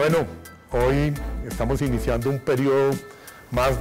Bueno, hoy estamos iniciando un periodo más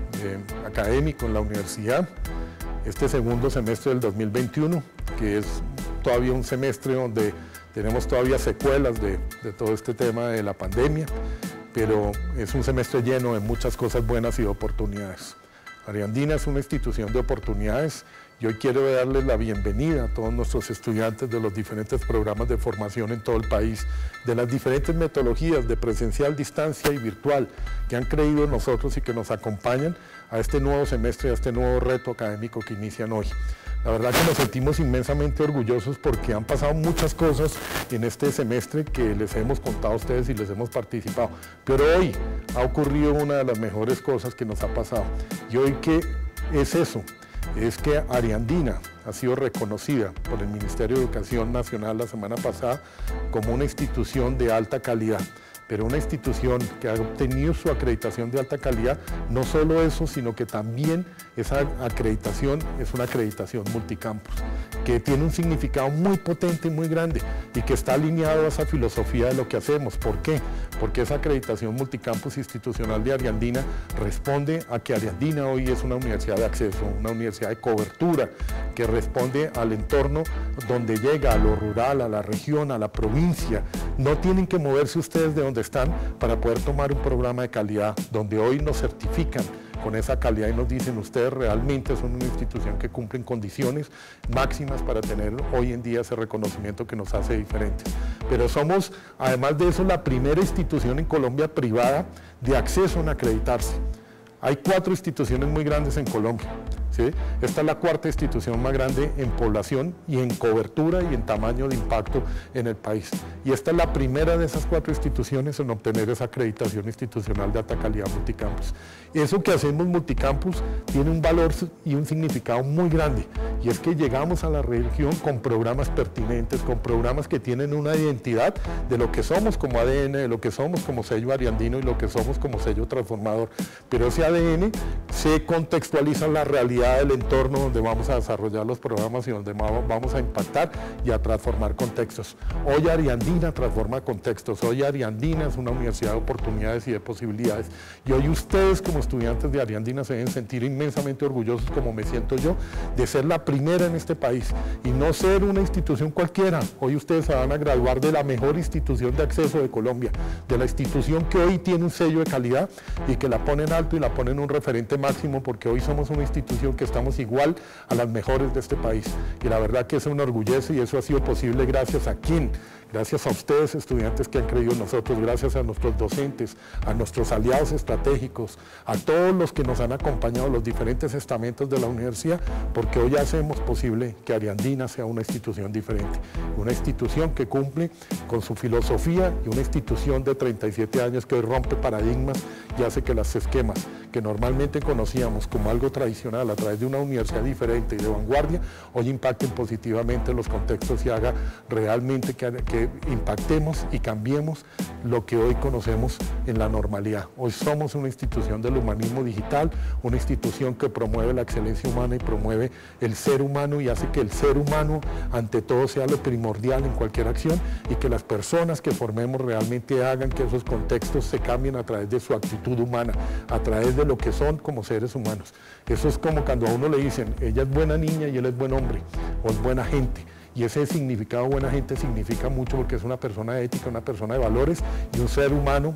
académico en la universidad, este segundo semestre del 2021, que es todavía un semestre donde tenemos todavía secuelas de todo este tema de la pandemia, pero es un semestre lleno de muchas cosas buenas y de oportunidades. Ariandina es una institución de oportunidades y hoy quiero darles la bienvenida a todos nuestros estudiantes de los diferentes programas de formación en todo el país, de las diferentes metodologías de presencial, distancia y virtual que han creído en nosotros y que nos acompañan a este nuevo semestre, a este nuevo reto académico que inician hoy. La verdad que nos sentimos inmensamente orgullosos porque han pasado muchas cosas en este semestre que les hemos contado a ustedes y les hemos participado. Pero hoy ha ocurrido una de las mejores cosas que nos ha pasado. Y hoy, ¿qué es eso? Es que Ariandina ha sido reconocida por el Ministerio de Educación Nacional la semana pasada como una institución de alta calidad. Pero una institución que ha obtenido su acreditación de alta calidad, no solo eso, sino que también esa acreditación es una acreditación multicampus, que tiene un significado muy potente y muy grande, y que está alineado a esa filosofía de lo que hacemos. ¿Por qué? Porque esa acreditación multicampus institucional de Ariandina responde a que Ariandina hoy es una universidad de acceso, una universidad de cobertura, que responde al entorno donde llega, a lo rural, a la región, a la provincia. No tienen que moverse ustedes de donde están para poder tomar un programa de calidad, donde hoy nos certifican con esa calidad y nos dicen: ustedes realmente son una institución que cumplen condiciones máximas para tener hoy en día ese reconocimiento que nos hace diferentes. Pero somos, además de eso, la primera institución en Colombia privada de acceso en acreditarse. Hay 4 instituciones muy grandes en Colombia, ¿sí? Esta es la 4ª institución más grande en población y en cobertura y en tamaño de impacto en el país. Y esta es la primera de esas 4 instituciones en obtener esa acreditación institucional de alta calidad multicampus. Eso que hacemos multicampus tiene un valor y un significado muy grande, y es que llegamos a la región con programas pertinentes, con programas que tienen una identidad de lo que somos como ADN, de lo que somos como sello ariandino y lo que somos como sello transformador. Pero ese ADN se contextualiza en la realidad del entorno donde vamos a desarrollar los programas y donde vamos a impactar y a transformar contextos. Hoy Ariandina transforma contextos, hoy Ariandina es una universidad de oportunidades y de posibilidades, y hoy ustedes como estudiantes de Ariandina se deben sentir inmensamente orgullosos, como me siento yo, de ser la primera en este país y no ser una institución cualquiera. Hoy ustedes se van a graduar de la mejor institución de acceso de Colombia, de la institución que hoy tiene un sello de calidad y que la ponen alto y la ponen un referente máximo, porque hoy somos una institución que estamos igual a las mejores de este país, y la verdad que eso me enorgullece, y eso ha sido posible gracias a ¿quién? Gracias a ustedes, estudiantes que han creído en nosotros, gracias a nuestros docentes, a nuestros aliados estratégicos, a todos los que nos han acompañado, los diferentes estamentos de la universidad, porque hoy hacemos posible que Ariandina sea una institución diferente, una institución que cumple con su filosofía, y una institución de 37 años que hoy rompe paradigmas y hace que los esquemas que normalmente conocíamos como algo tradicional a través de una universidad diferente y de vanguardia, hoy impacten positivamente en los contextos y haga realmente que impactemos y cambiemos lo que hoy conocemos en la normalidad. Hoy somos una institución del humanismo digital, una institución que promueve la excelencia humana y promueve el ser humano, y hace que el ser humano ante todo sea lo primordial en cualquier acción, y que las personas que formemos realmente hagan que esos contextos se cambien a través de su actitud humana, a través de lo que son como seres humanos. Eso es como cuando a uno le dicen: ella es buena niña y él es buen hombre, o es buena gente. Y ese significado buena gente significa mucho, porque es una persona ética, una persona de valores y un ser humano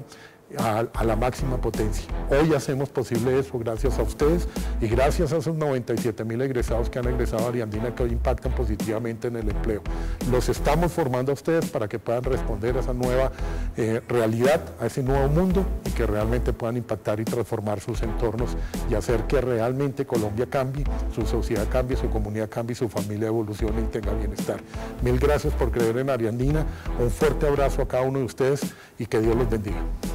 a la máxima potencia. Hoy hacemos posible eso gracias a ustedes y gracias a esos 97.000 egresados que han egresado a Ariandina, que hoy impactan positivamente en el empleo. Los estamos formando a ustedes para que puedan responder a esa nueva realidad, a ese nuevo mundo, y que realmente puedan impactar y transformar sus entornos y hacer que realmente Colombia cambie, su sociedad cambie, su comunidad cambie, su familia evolucione y tenga bienestar. Mil gracias por creer en Ariandina, un fuerte abrazo a cada uno de ustedes y que Dios los bendiga.